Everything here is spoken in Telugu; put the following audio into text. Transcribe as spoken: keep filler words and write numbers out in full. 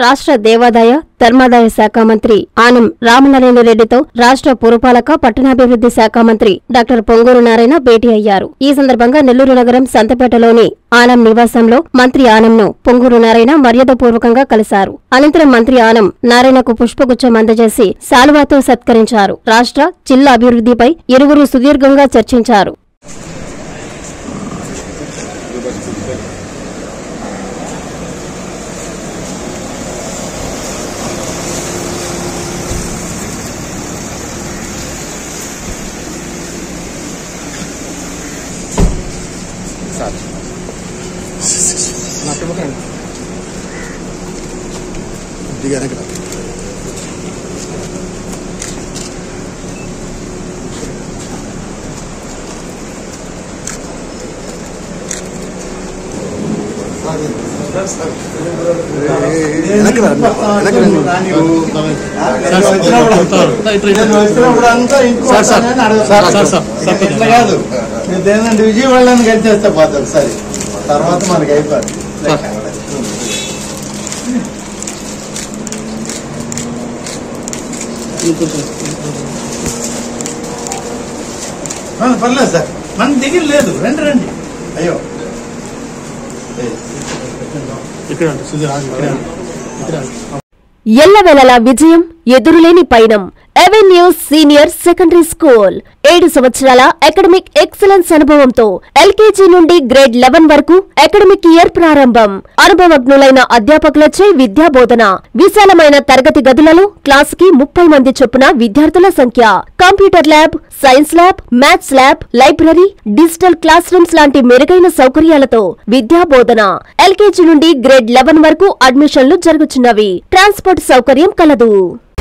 రాష్ట్ర దేవాదాయ ధర్మాదాయ శాఖ మంత్రి ఆనం రామనారాయణ రెడ్డితో రాష్ట్ర పురపాలక పట్టణాభివృద్ధి శాఖ మంత్రి డాక్టర్ పొంగూరు నారాయణ భేటీ అయ్యారు. ఈ సందర్భంగా నెల్లూరు నగరం సంతపేటలోని ఆనం నివాసంలో మంత్రి ఆనంను పొంగూరు నారాయణ మర్యాదపూర్వకంగా కలిశారు. అనంతరం మంత్రి ఆనం నారాయణకు పుష్పగుచ్చం అందజేసి శాలువాతో సత్కరించారు. రాష్ట్ర జిల్లా అభివృద్ధిపై ఇరువురు సుదీర్ఘంగా చర్చించారు. दिगाने का విజయవాడని కలిసేస్తే పోతుంది ఒకసారి తర్వాత మనకి అయిపోతుంది. పర్లేదు సార్, మన దిగిలి లేదు, రండి రండి. అయ్యో ఎల్లవేళలా విజయం, ఎదురులేని పయనం. అవెన్యూ సీనియర్ సెకండరీ స్కూల్ ఏడు సంవత్సరాల అకాడమిక్ ఎక్సలెన్స్ అనుభవంతో ఎల్కేజీ నుండి గ్రేడ్ లెవెన్ వరకు అకాడమిక్ ఇయర్ ప్రారంభం. అనుభవజ్ఞులైన అధ్యాపకులచే విద్యాబోధన. విశాలమైన తరగతి గదులలో క్లాస్ కి ముప్పై మంది చొప్పున విద్యార్థుల సంఖ్య. Computer lab, science lab, maths lab, library, digital class rooms లాంటి మెరుగైన సౌకర్యాలతో విద్యాబోధన. ఎల్కేజీ నుండి గ్రేడ్ లెవెన్ వరకు అడ్మిషన్లు జరుగుతున్నవి. ట్రాన్స్పోర్ట్ సౌకర్యం కలదు.